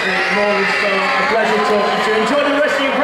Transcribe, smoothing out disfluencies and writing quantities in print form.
absolutely more. It's a pleasure talking to you. Enjoy the rest of your